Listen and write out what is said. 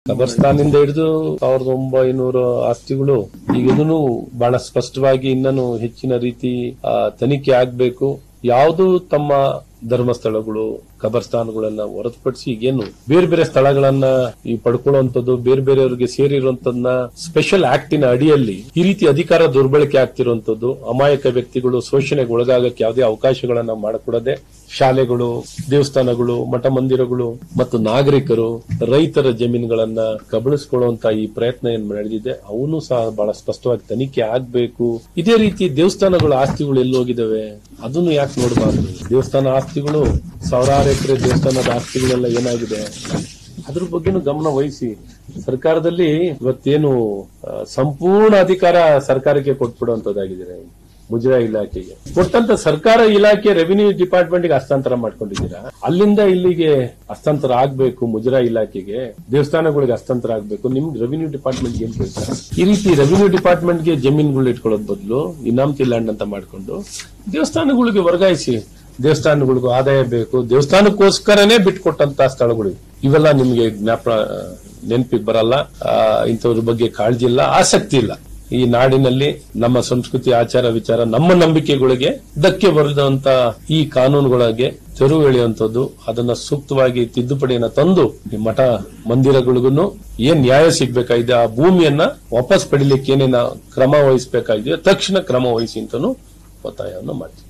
ಕಬರ್ಸ್ತಾನಿಂದ ಹಿಡಿದು 1900 ಆಸ್ತಿಗಳು ಈಗ ಇದನ್ನು ಬಹಳ ಸ್ಪಷ್ಟವಾಗಿ ಇನ್ನೂ ಹೆಚ್ಚಿನ ರೀತಿ ತನಿಖೆ ಆಗ್ಬೇಕು. ಯಾವುದು ತಮ್ಮ ಧರ್ಮಸ್ಥಳಗಳು ಕಬರ್ಸ್ತಾನ್ಗಳನ್ನ ಹೊರತುಪಡಿಸಿ ಈಗೇನು ಬೇರೆ ಬೇರೆ ಸ್ಥಳಗಳನ್ನ ಈ ಪಡ್ಕೊಳ್ಳುವಂಥದ್ದು ಬೇರೆ ಬೇರೆಯವರಿಗೆ ಸೇರಿರುವಂತದನ್ನ ಸ್ಪೆಷಲ್ ಆಕ್ಟಿನ ಅಡಿಯಲ್ಲಿ ಈ ರೀತಿ ಅಧಿಕಾರ ದುರ್ಬಳಕೆ ಆಗ್ತಿರುವಂತದ್ದು, ಅಮಾಯಕ ವ್ಯಕ್ತಿಗಳು ಶೋಷಣೆಗೆ ಒಳಗಾಗಕ್ಕೆ ಯಾವುದೇ ಅವಕಾಶಗಳನ್ನ ಮಾಡಿಕೊಡದೆ ಶಾಲೆಗಳು, ದೇವಸ್ಥಾನಗಳು, ಮಠ ಮಂದಿರಗಳು ಮತ್ತು ನಾಗರಿಕರು, ರೈತರ ಜಮೀನುಗಳನ್ನ ಕಬಳಿಸಿಕೊಳ್ಳುವಂತ ಈ ಪ್ರಯತ್ನ ಏನ್ ನಡೆದಿದೆ ಅವನು ಸಹ ಬಹಳ ಸ್ಪಷ್ಟವಾಗಿ ತನಿಖೆ ಆಗ್ಬೇಕು. ಇದೇ ರೀತಿ ದೇವಸ್ಥಾನಗಳ ಆಸ್ತಿಗಳು ಎಲ್ಲೋಗಿದ್ದಾವೆ ಅದನ್ನು ಯಾಕೆ ನೋಡಬಾರ್ದು? ದೇವಸ್ಥಾನ ಆಸ್ತಿಗಳು ಸಾವಿರಾರು ಎಕರೆ ದೇವಸ್ಥಾನದ ಆಸ್ತಿಗಳೆಲ್ಲ ಏನಾಗಿದೆ ಅದ್ರ ಬಗ್ಗೆನೂ ಗಮನ ವಹಿಸಿ ಸರ್ಕಾರದಲ್ಲಿ ಇವತ್ತೇನು ಸಂಪೂರ್ಣ ಅಧಿಕಾರ ಸರ್ಕಾರಕ್ಕೆ ಕೊಟ್ಬಿಡುವಂತದ್ದಾಗಿದೆ. ಮುಜರಾಯಿ ಇಲಾಖೆಗೆ ಕೊಟ್ಟಂತ ಸರ್ಕಾರ ಇಲಾಖೆ ರೆವಿನ್ಯೂ ಡಿಪಾರ್ಟ್ಮೆಂಟ್ ಗೆ ಹಸ್ತಾಂತರ ಮಾಡ್ಕೊಂಡಿದ್ದೀರಾ. ಅಲ್ಲಿಂದ ಇಲ್ಲಿಗೆ ಹಸ್ತಾಂತರ ಆಗ್ಬೇಕು, ಮುಜರಾಯಿ ಇಲಾಖೆಗೆ ದೇವಸ್ಥಾನಗಳಿಗೆ ಹಸ್ತಾಂತರ ಆಗ್ಬೇಕು. ನಿಮ್ಗೆ ರೆವಿನ್ಯೂ ಡಿಪಾರ್ಟ್ಮೆಂಟ್ ಏನ್ ಕೆಲಸ? ಈ ರೀತಿ ರೆವಿನ್ಯೂ ಡಿಪಾರ್ಟ್ಮೆಂಟ್ ಗೆ ಜಮೀನುಗಳು ಇಟ್ಕೊಳ್ಳೋದ್ ಬದಲು ಇನಾಮತಿ ಲ್ಯಾಂಡ್ ಅಂತ ಮಾಡ್ಕೊಂಡು ದೇವಸ್ಥಾನಗಳಿಗೆ ವರ್ಗಾಯಿಸಿ. ದೇವಸ್ಥಾನಗಳಿಗೂ ಆದಾಯ ಬೇಕು, ದೇವಸ್ಥಾನಕ್ಕೋಸ್ಕರನೇ ಬಿಟ್ಕೊಟ್ಟಂತ ಸ್ಥಳಗಳು ಇವೆಲ್ಲ ನಿಮ್ಗೆ ನೆನಪಿಗೆ ಬರಲ್ಲ. ಇಂಥವ್ರ ಬಗ್ಗೆ ಕಾಳಜಿ ಇಲ್ಲ, ಆಸಕ್ತಿ ಇಲ್ಲ. ಈ ನಾಡಿನಲ್ಲಿ ನಮ್ಮ ಸಂಸ್ಕೃತಿ, ಆಚಾರ, ವಿಚಾರ, ನಮ್ಮ ನಂಬಿಕೆಗಳಿಗೆ ಧಕ್ಕೆ ಬರೆದಂತ ಈ ಕಾನೂನುಗಳಿಗೆ ತೆರವು ಎಳೆಯುವಂಥದ್ದು, ಅದನ್ನ ಸೂಕ್ತವಾಗಿ ತಿದ್ದುಪಡಿಯನ್ನ ತಂದು ಈ ಮಠ ಮಂದಿರಗಳಿಗೂ ಏನ್ ನ್ಯಾಯ ಸಿಗ್ಬೇಕಾಗಿದೆ, ಆ ಭೂಮಿಯನ್ನ ವಾಪಸ್ ಪಡಿಲಿಕ್ಕೆ ಏನೇನ ಕ್ರಮ ವಹಿಸಬೇಕಾಗಿದೆಯೋ ತಕ್ಷಣ ಕ್ರಮ ವಹಿಸಿ ಅಂತಾನು ಒತ್ತಾಯವನ್ನು ಮಾಡ್ತೀವಿ.